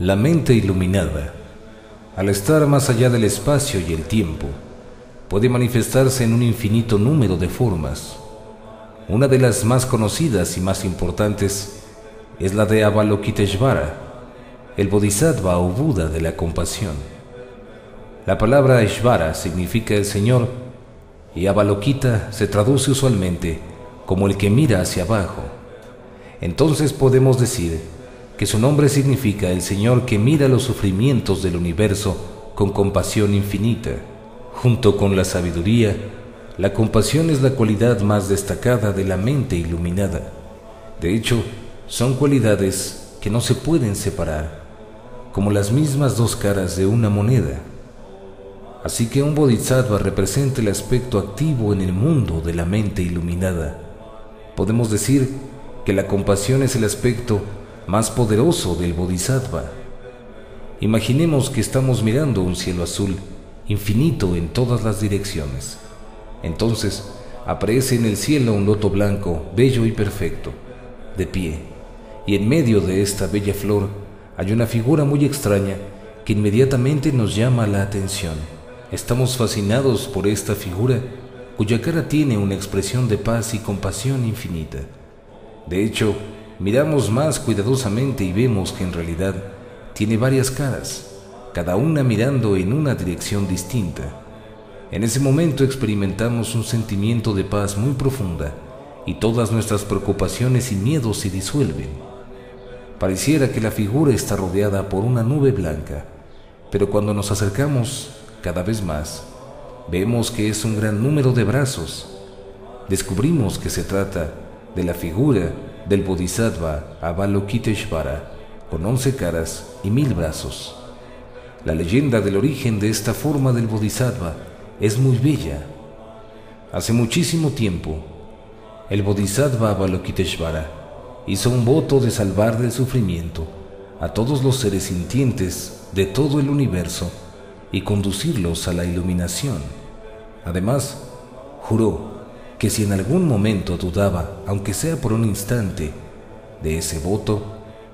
La mente iluminada, al estar más allá del espacio y el tiempo, puede manifestarse en un infinito número de formas. Una de las más conocidas y más importantes es la de Avalokiteshvara, el Bodhisattva o Buda de la compasión. La palabra Ishvara significa el Señor y Avalokita se traduce usualmente como el que mira hacia abajo. Entonces podemos decir que su nombre significa el Señor que mira los sufrimientos del universo con compasión infinita. Junto con la sabiduría, la compasión es la cualidad más destacada de la mente iluminada. De hecho, son cualidades que no se pueden separar, como las mismas dos caras de una moneda. Así que un bodhisattva representa el aspecto activo en el mundo de la mente iluminada. Podemos decir que la compasión es el aspecto más poderoso del bodhisattva. Imaginemos que estamos mirando un cielo azul, infinito en todas las direcciones. Entonces, aparece en el cielo un loto blanco, bello y perfecto, de pie, y en medio de esta bella flor hay una figura muy extraña que inmediatamente nos llama la atención. Estamos fascinados por esta figura, cuya cara tiene una expresión de paz y compasión infinita. De hecho, miramos más cuidadosamente y vemos que en realidad tiene varias caras, cada una mirando en una dirección distinta. En ese momento experimentamos un sentimiento de paz muy profunda y todas nuestras preocupaciones y miedos se disuelven. Pareciera que la figura está rodeada por una nube blanca, pero cuando nos acercamos cada vez más, vemos que es un gran número de brazos. Descubrimos que se trata de la figura del Bodhisattva Avalokiteshvara, con 11 caras y 1000 brazos. La leyenda del origen de esta forma del Bodhisattva es muy bella. Hace muchísimo tiempo, el Bodhisattva Avalokiteshvara hizo un voto de salvar del sufrimiento a todos los seres sintientes de todo el universo y conducirlos a la iluminación. Además, juró que si en algún momento dudaba, aunque sea por un instante, de ese voto,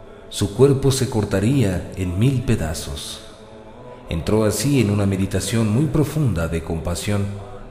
su cuerpo se cortaría en 1000 pedazos. Entró así en una meditación muy profunda de compasión,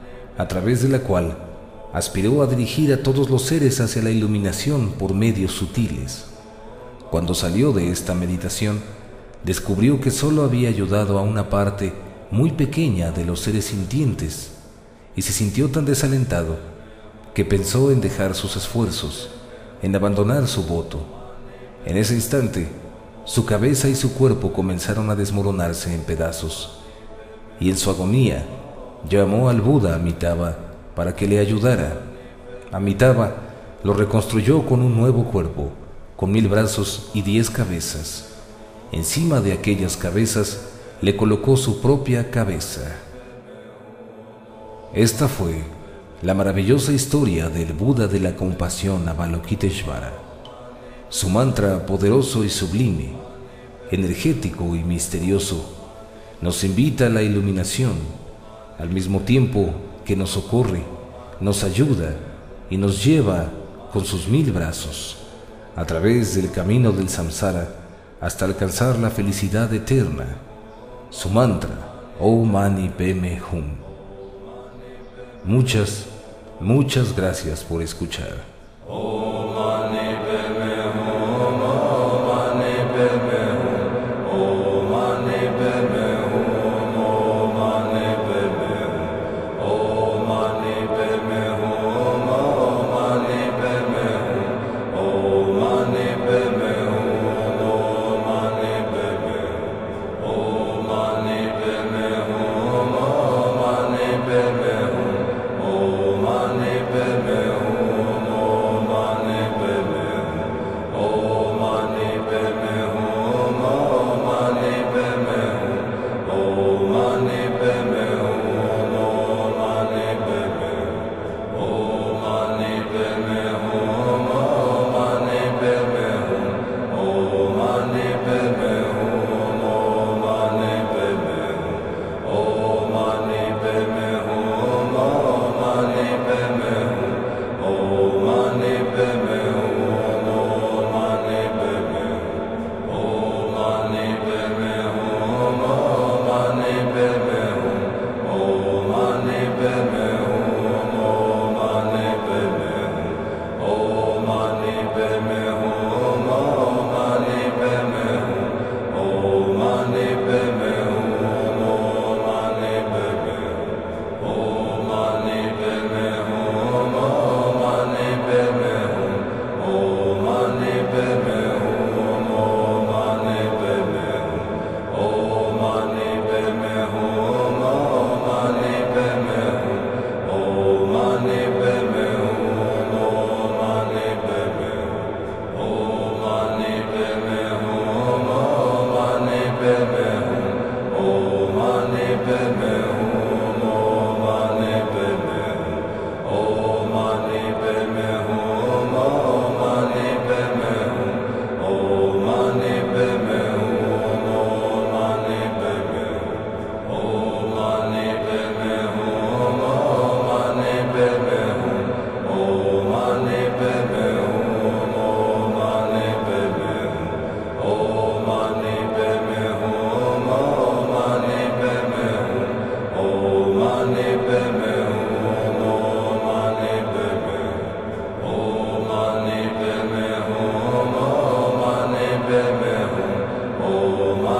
a través de la cual aspiró a dirigir a todos los seres hacia la iluminación por medios sutiles. Cuando salió de esta meditación, descubrió que solo había ayudado a una parte muy pequeña de los seres sintientes y se sintió tan desalentado que pensó en dejar sus esfuerzos, en abandonar su voto. En ese instante, su cabeza y su cuerpo comenzaron a desmoronarse en pedazos, y en su agonía llamó al Buda Amitabha para que le ayudara. Amitabha lo reconstruyó con un nuevo cuerpo, con 1000 brazos y 10 cabezas. Encima de aquellas cabezas le colocó su propia cabeza. Esta fue la maravillosa historia del Buda de la compasión Avalokiteshvara. Su mantra poderoso y sublime, energético y misterioso, nos invita a la iluminación, al mismo tiempo que nos socorre, nos ayuda y nos lleva con sus 1000 brazos a través del camino del samsara hasta alcanzar la felicidad eterna. Su mantra, Om Mani Padme Hum. Muchas gracias por escuchar.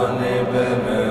جانب